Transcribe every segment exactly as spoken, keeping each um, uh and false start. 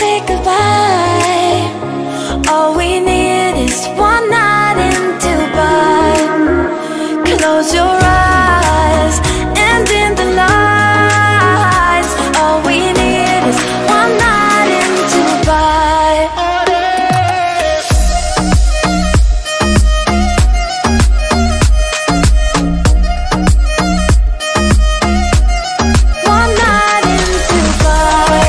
say goodbye. All we need is one night in Dubai. Close your eyes and dim the lights. All we need is one night in Dubai. One night in Dubai.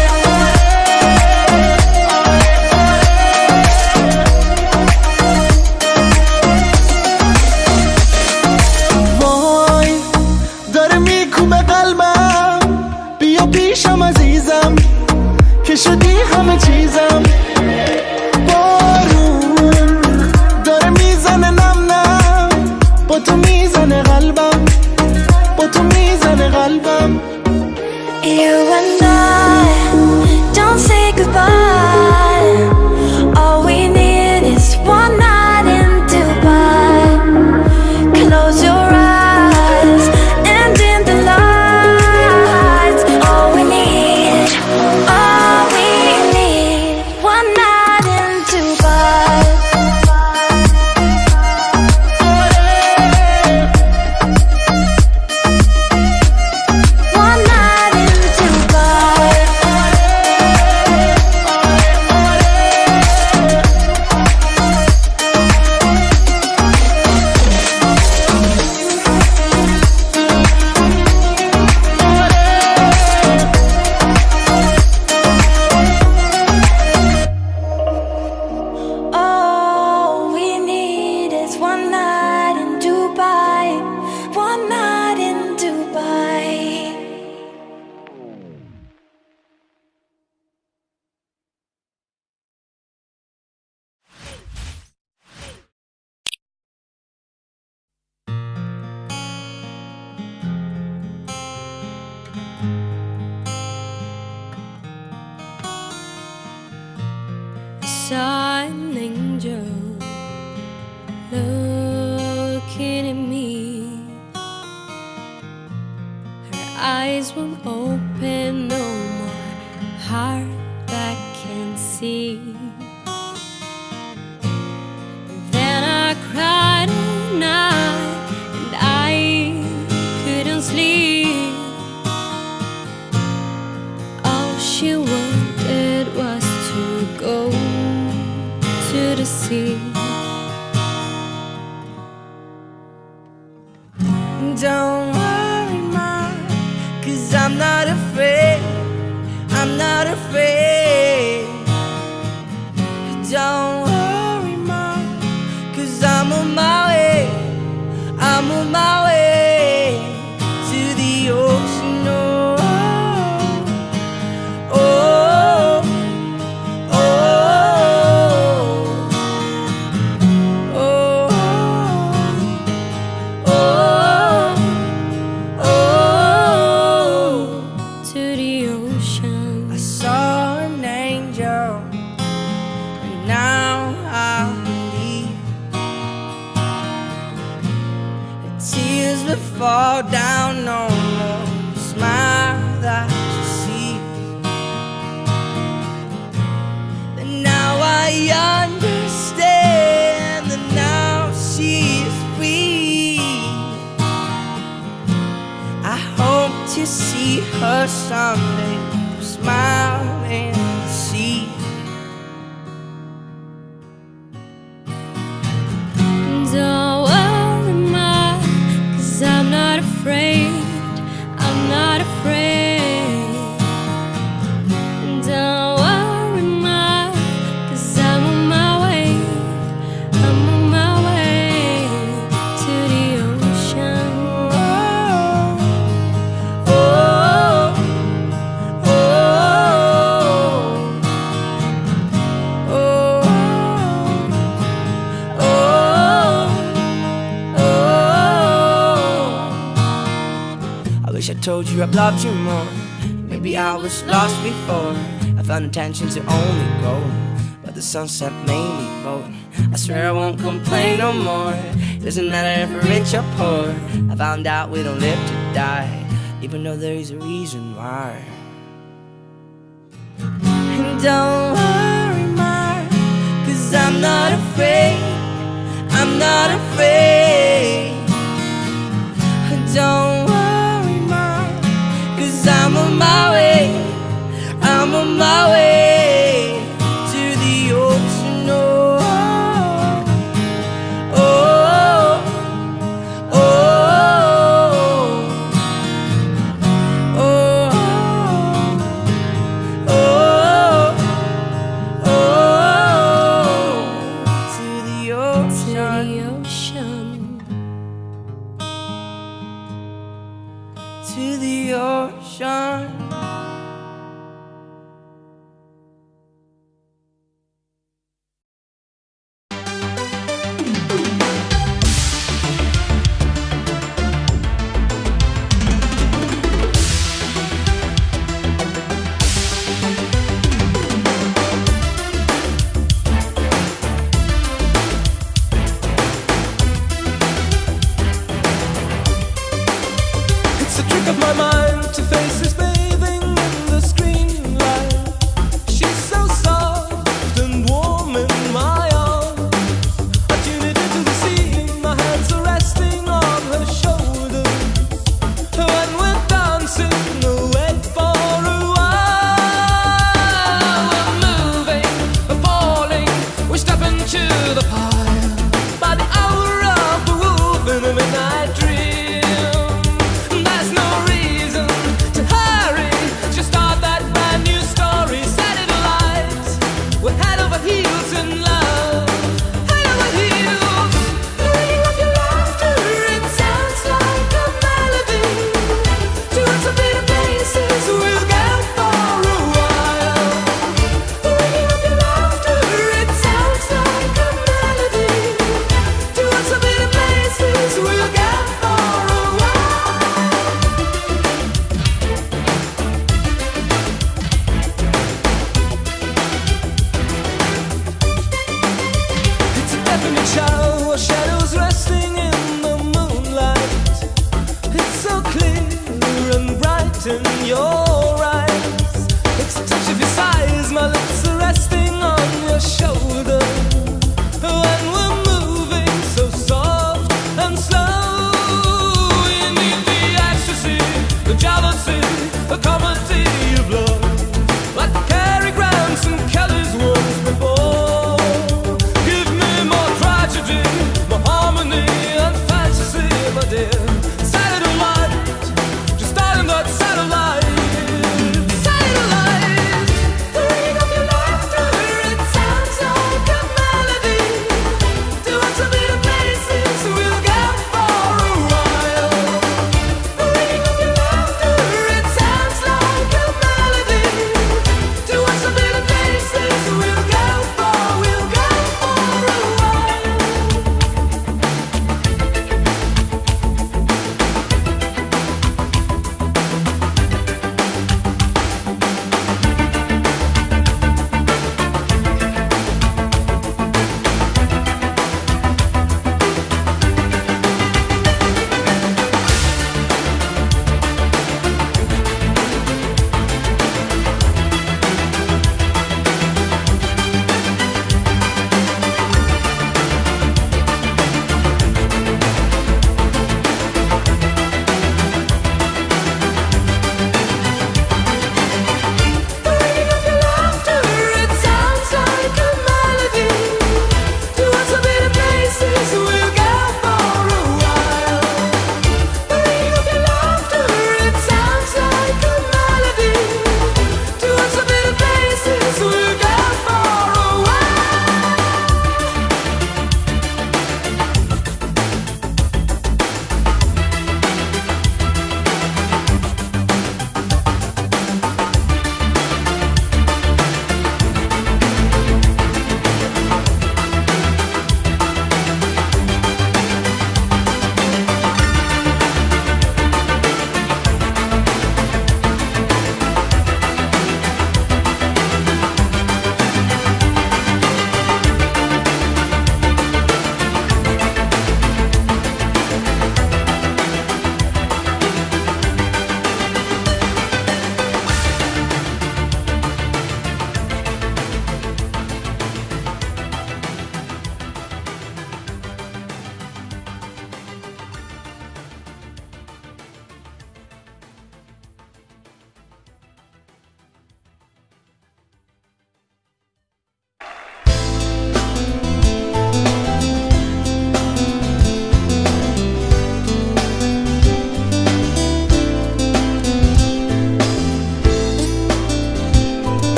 وای داره میکوبه قلبم، بیا پیشم عزیزم که شدی همه چیزم. بارون داره میزنه نم نم، با تو میزنه قلبم، با تو میزنه قلبم. You and I don't say goodbye. All we need is one night in Dubai. Close your eyes and dim the lights. All we need, all we need, one night in Dubai. One night in Dubai. All we need is one night in Dubai. One night in Dubai. Saw an angel looking at me. Her eyes won't open no more, heart that can see. Then I cried all night and I couldn't sleep. All she wanted was to go to the sea. Don't worry, ma, cause I'm not afraid, I'm not afraid. Don't worry, ma, cause I'm on my way, I'm on my way to the ocean. Oh, oh, oh, oh, oh, oh, To the ocean. I saw an angel, and now I believe the tears will fall down on the smile that she sees. And now I understand that now she is free. I hope to see her someday, smile and see. Don't worry, ma, cause I'm not afraid, I'm not afraid. Don't worry, ma, cause I'm on my way, I'm on my way to the ocean. Oh, oh, oh, oh, oh. I wish I told you I loved you more. Maybe I was lost before. I found intention to only go, but the sunset made me bold. I swear I won't complain no more. Doesn't matter if we're rich or poor. I found out we don't live to die, even though there is a reason why. And Don't worry, Mark, 'cause I'm not afraid. I'm not afraid. Don't worry, Mark, 'cause I'm on my way. I'm on my way to the ocean. Oh, oh, oh, oh, oh, oh, to the ocean, to the ocean. It's a trick of my mind to face this bathing in the screen light. She's so soft and warm in my arms. I tune it into the scene, my hands are resting on her shoulders. When we're dancing away for a while, we're moving, we're falling, we step into the pile. By the hour of the wolf in the midnight dream.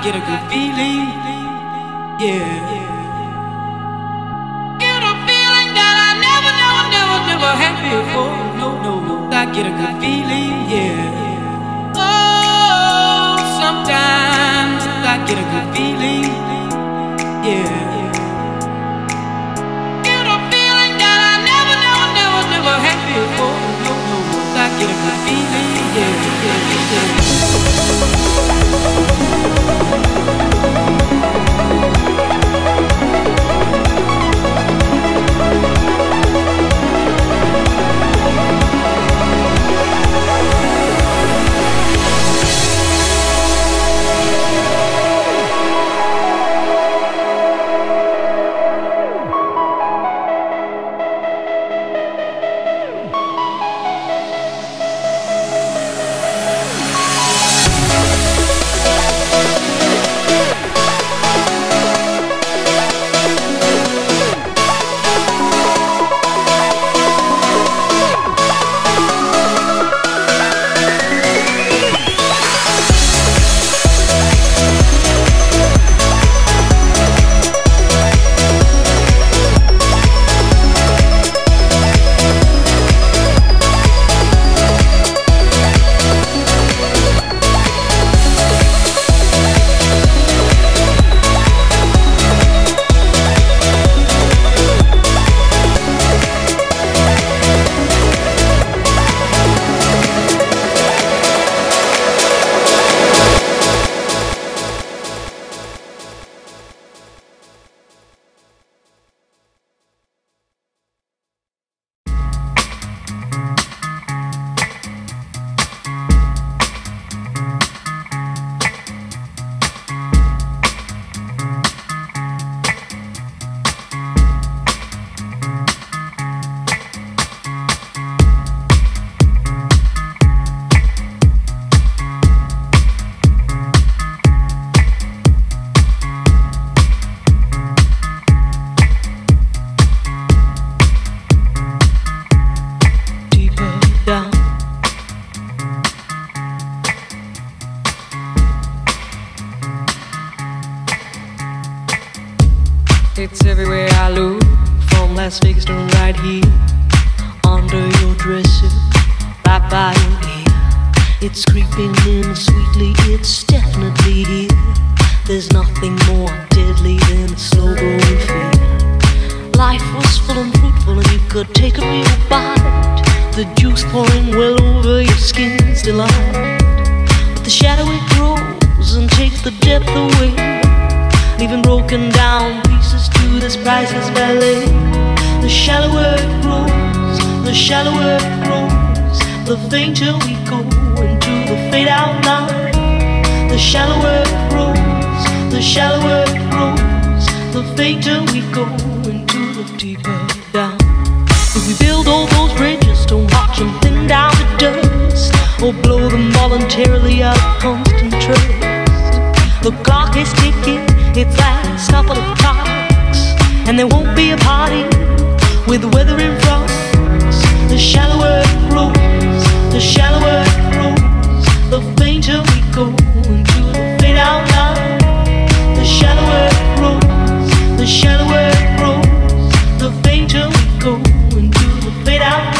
get a good feeling, yeah. Get a feeling that I never, never, never, never had before. No, no, no, I get a good feeling, yeah. Oh, sometimes I get a good feeling, yeah. Get a feeling that I never, never, never, never had before. No, no, no, I get a good feeling, yeah, yeah, yeah. It's everywhere I look, from Las Vegas to right here, under your dresser, right by your ear. It's creeping in sweetly, it's definitely here. There's nothing more deadly than a slow growing fear. Life was full and fruitful and you could take a real bite, the juice pouring well over your skin's delight. But the shadow it grows and takes the depth away, leaving broken down pieces to this priceless ballet. The shallower it grows, the shallower it grows, the fainter we go into the fade out line. The shallower it grows, the shallower it grows, the fainter we go into the deeper down. If we build all those bridges, don't watch them thin down to dust, or blow them voluntarily out of constant trust. The clock is ticking, its last couple of clocks, and there won't be a party with the weather in front. The shallower it grows, the shallower it grows, the fainter we go into the fade out line. The shallower it grows, the shallower it grows, the fainter we go into the fade out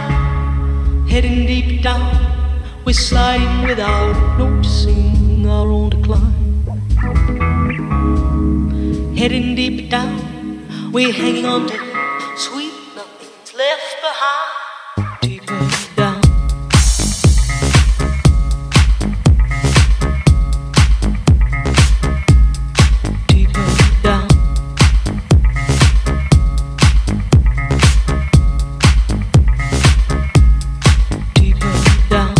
line. Heading deep down, we're sliding without noticing our own decline. Heading deep down, we're hanging on to sweet nothing's left behind. Deeper down. Deeper down. Deeper down.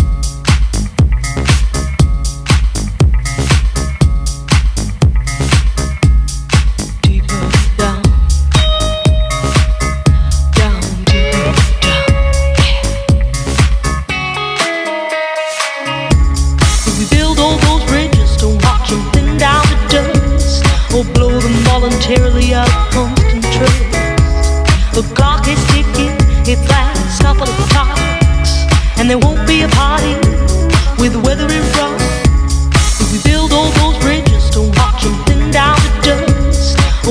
Voluntarily out of constant trust. The clock is ticking, its last couple of clocks, and there won't be a party with the weather in front. If we build all those bridges, don't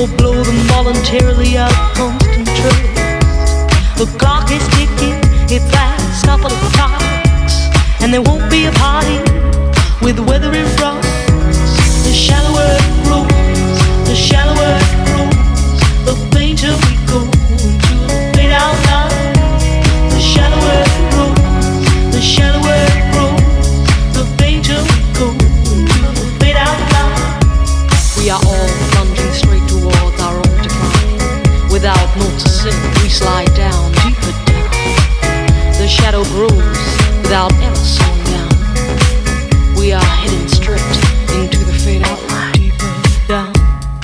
or blow them voluntarily out of constant trust. The clock is ticking, it's last couple of clocks, and there won't be a party with the weather in front. The shallower it grows, the shallower it grows, the fainter we go into the fade out line. The shallower it grows, the shallower it grows, the fainter we go into the fade out line. We are all plunging straight towards our own decline. Without noticing, we slide down, deeper down. The shadow grows without ever slowing down. We are heading straight into the fade out line, deeper down.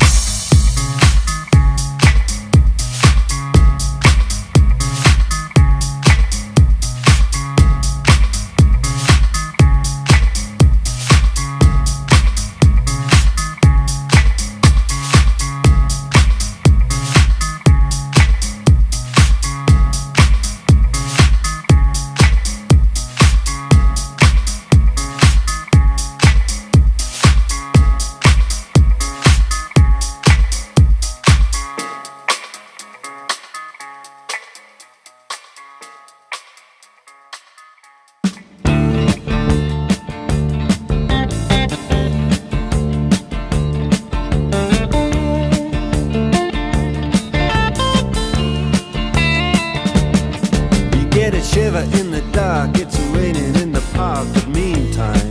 In the dark, it's raining in the park, but meantime,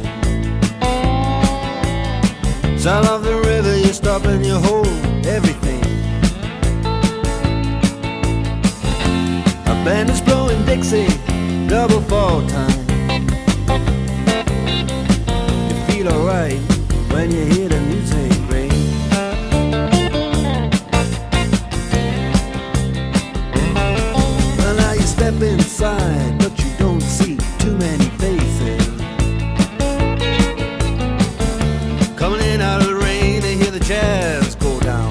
sound of the river, you stop and you hold everything. A band is blowing Dixie, double fall time. You feel alright when you hear the music ring. Well, now you step inside, but you don't see too many faces. Coming in out of the rain to hear the jazz go down.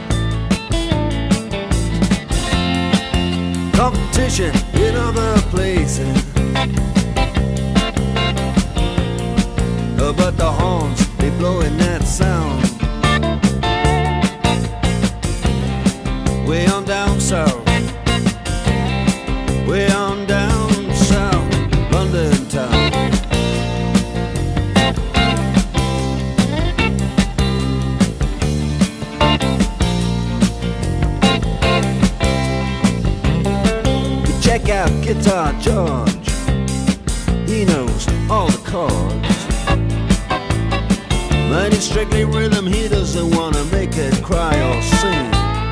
Competition in other places, oh, but the horns, they blowing that sound. Way on down south, way on down south, London town. You check out Guitar George, he knows all the chords. But it's strictly rhythm, he doesn't wanna make it cry or sing.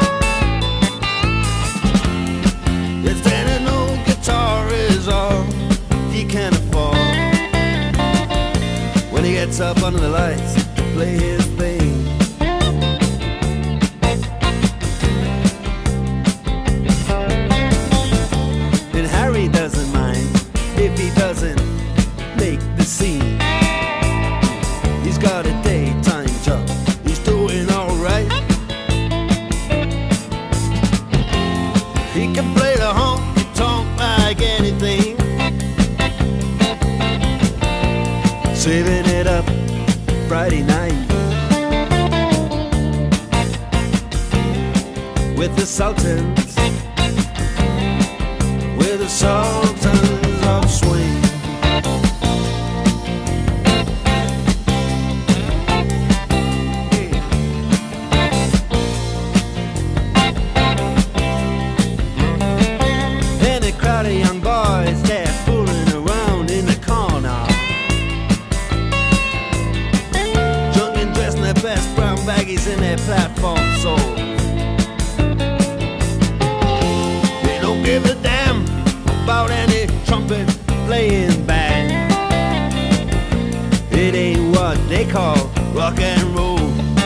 If then an old guitar is all he can afford, when he gets up under the lights to play his thing. And Harry doesn't mind if he doesn't make the scene. He's got a daytime job, he's doing alright. He can play the honky-tonk like anything, saving it up Friday night with the Sultans, with the Sultans of Swing. And a crowd of young boys, they're fooling around in the corner, drunk and dressed in their best brown baggies in their platform soles. They don't give a damn about any trumpet playing band. It ain't what they call rock and roll.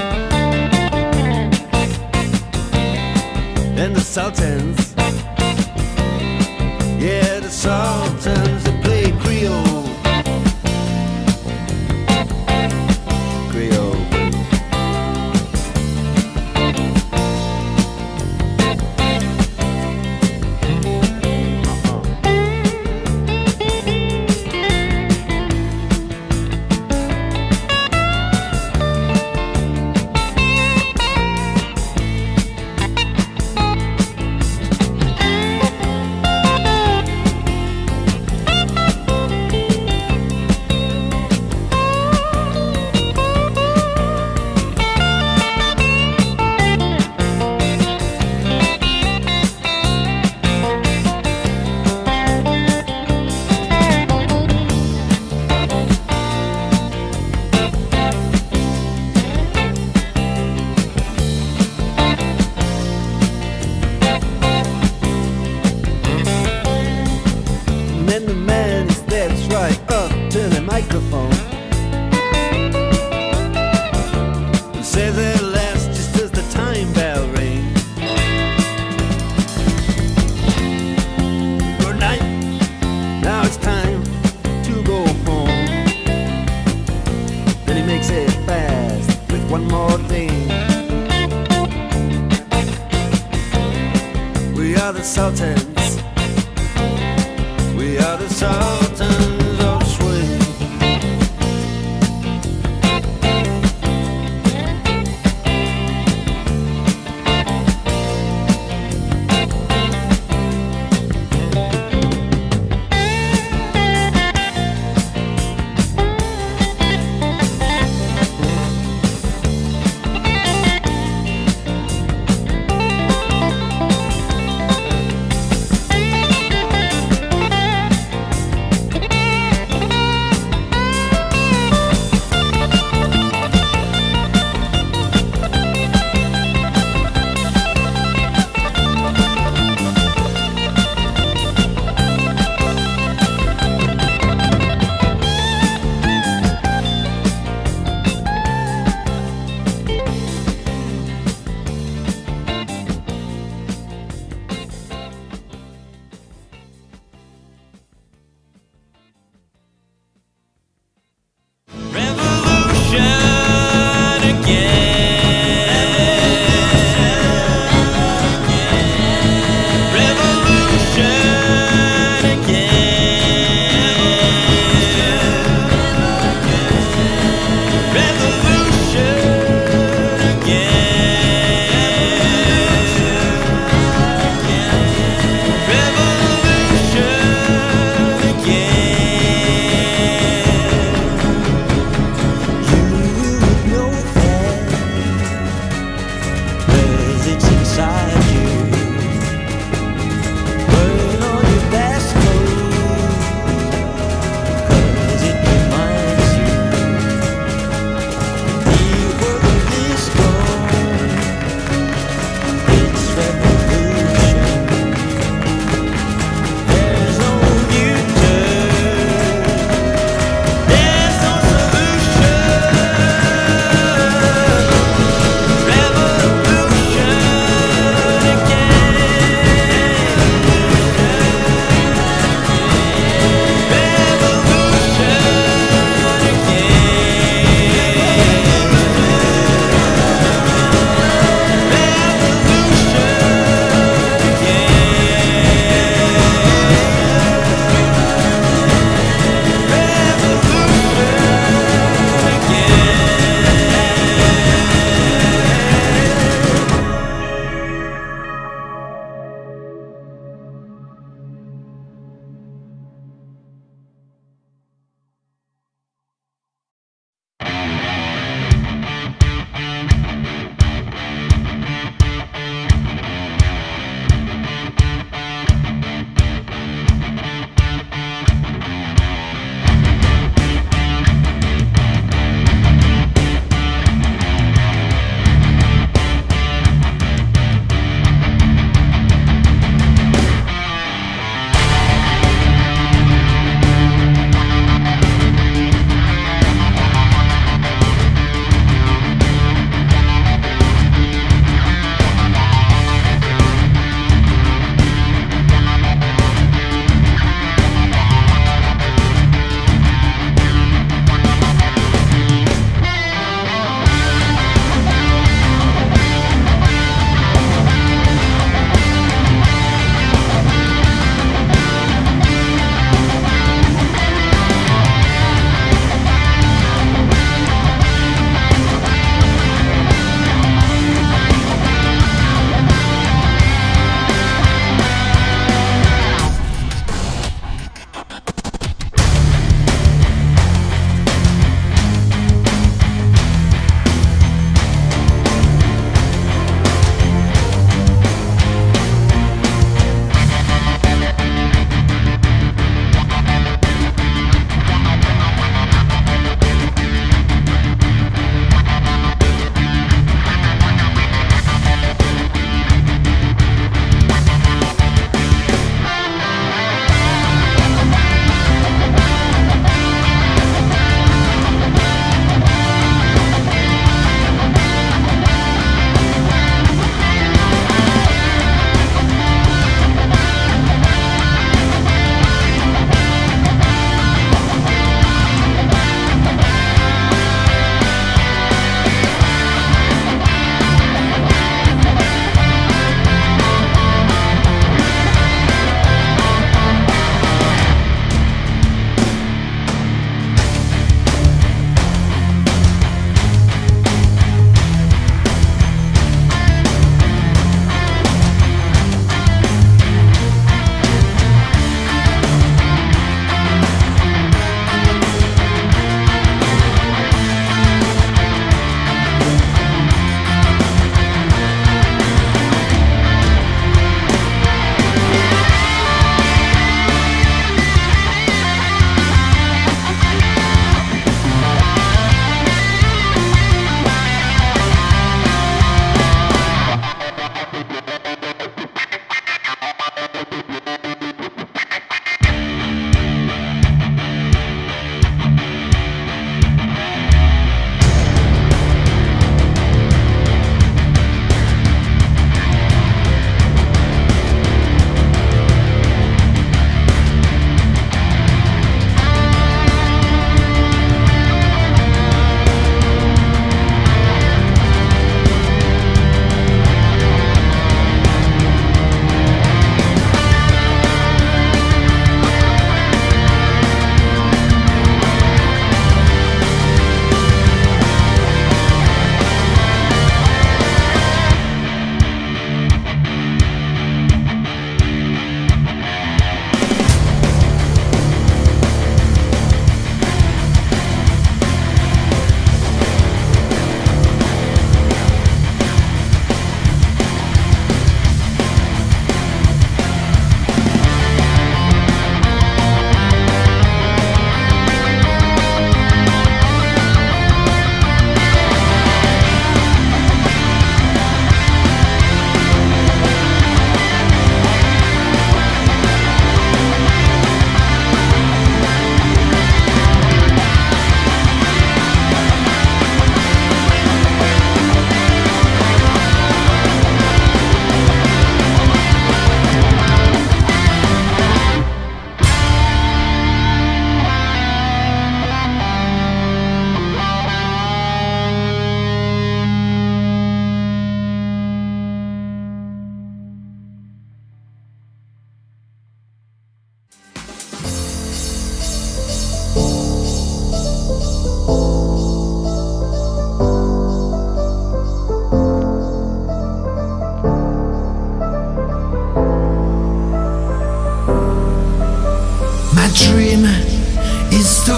And the Sultans, yeah, the Sultans, they play Creole. Creole. are the Sultans. We are the Sultans of swing.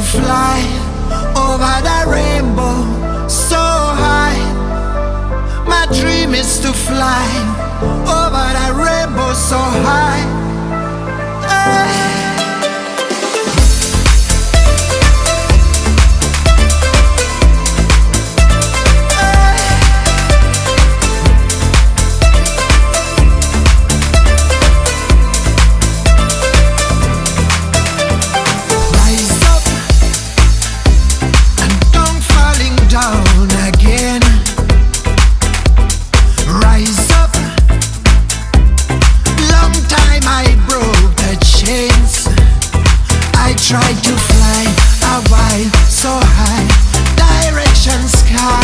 fly over the rainbow so high. My dream is to fly over the rainbow so high. Hey. Tried to fly a while so high, direction sky.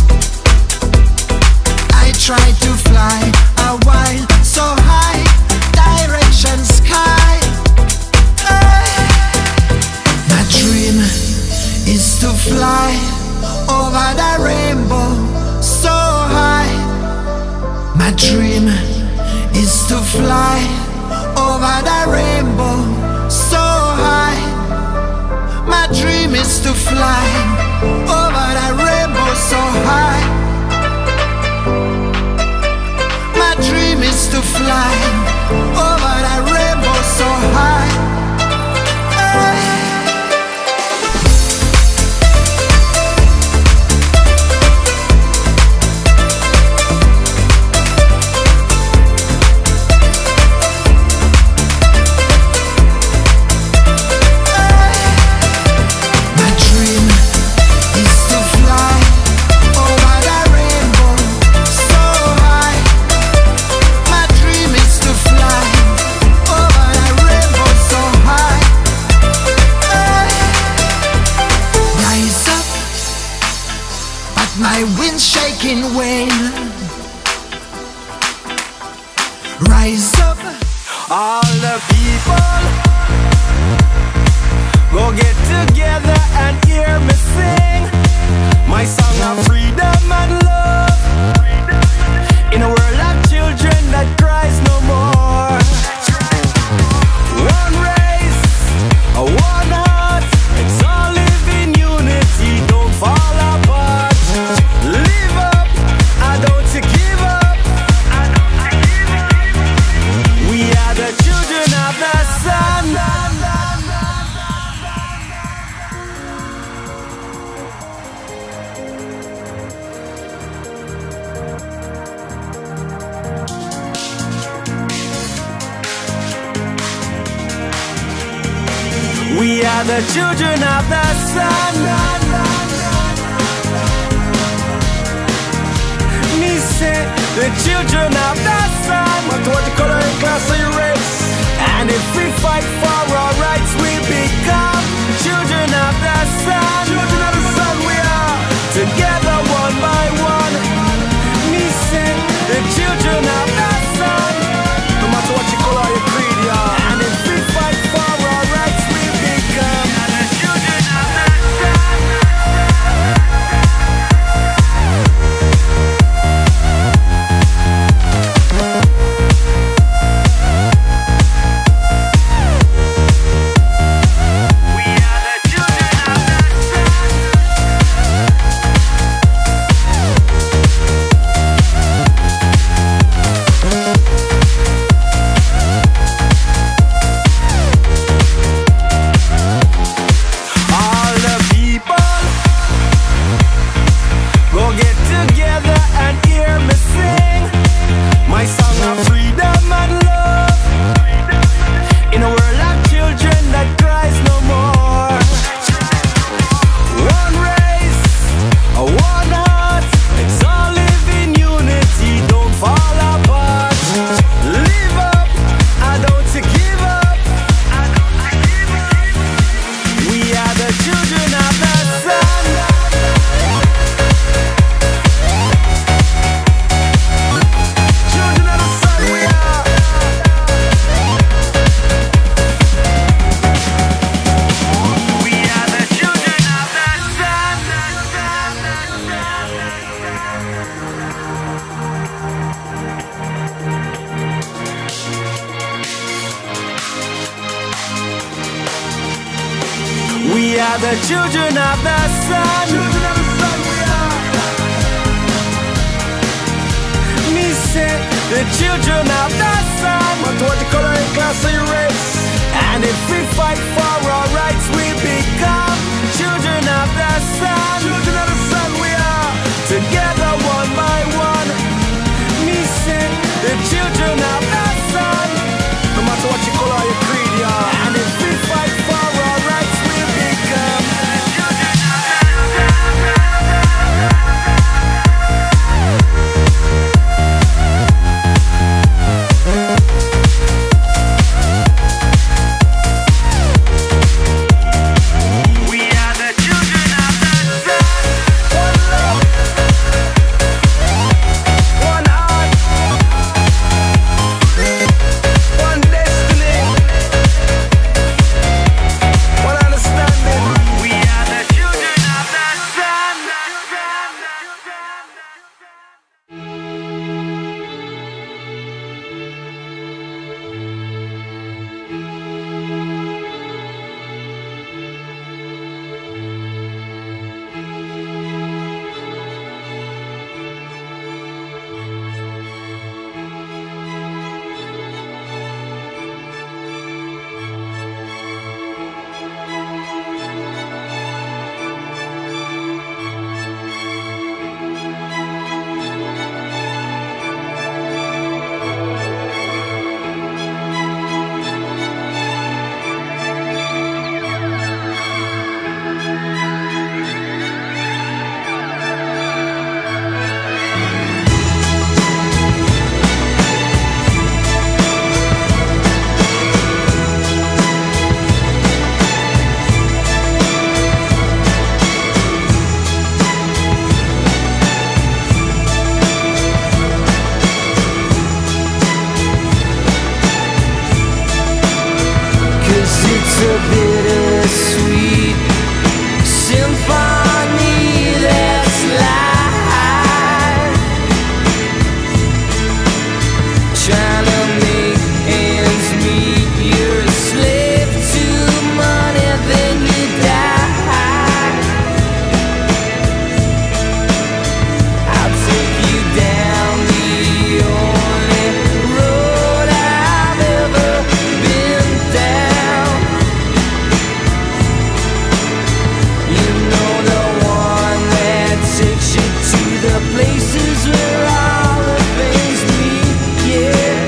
I tried to fly a while so high, direction sky. Hey. My dream is to fly over the rainbow so high. My dream is to fly over the rainbow so high. My dream is to fly over the rainbow so high. My dream is to fly over the rainbow so high. Hey. My wind shaking wave, rise up. All the people go get together and hear me sing my song of freedom and love. In a world of children that cries no more. One race, one heart. Let's all live in unity, don't fall apart. Live up, I don't give up. We are the children of the sun. We are the children of the sun. Me say the children of the sun. Matter what you color and class or your race. And if we fight for our rights, we become children of the sun. Children of the sun we are. Together one by one. Me say the children of the sun. No matter what you color or your creed, yeah. And if we fight for our rights, we become the children of the sun. We are the children of the sun. are the children of the sun. Children of the sun we are. Me say the children of the sun. What what the color and class of your race? And if we fight for our rights, we become children of the sun. Children of the sun we are. Together one by one. Me say the children of the sun. No matter what you call or your creed, yeah. And if we fight for our rights, we become children of the We are the children of the sun. One love, one heart, one destiny, one understanding. We are the children of the sun. Cause it's a bittersweet symphony that's life, trying to make ends meet. You're a slave to money, then you die. I'll take you down the only road I've ever been down. You know, the one that takes you to the places where all the things meet, yeah.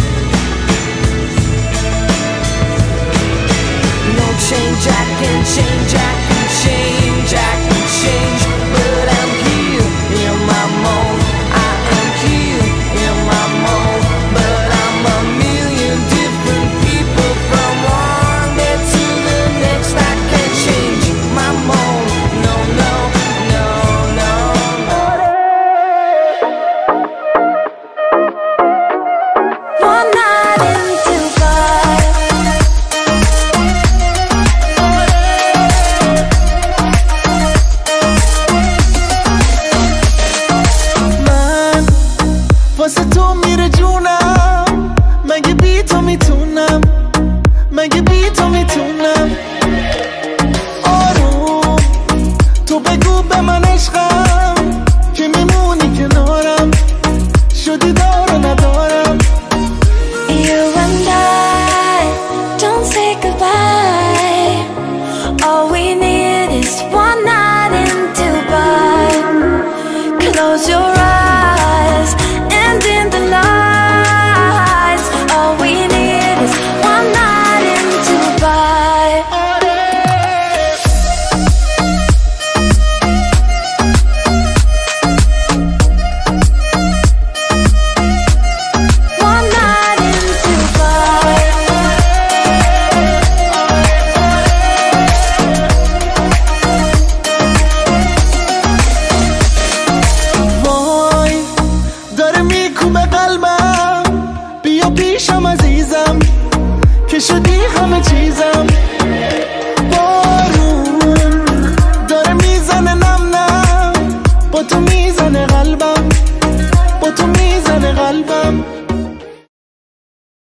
No change, I can change, I can change, I can change, but I'm here in my mold. I am here in my mold, but I'm a million different people from one day to the next. I can't change my mold. No, no, no, no, no. One night in Dubai. من واسه تو میره جونم، مگه بی تو میتونم، مگه بی تو میتونم. آروم تو بگو به من عشقم، که میمونی کنارم، شدی دار و ندارم.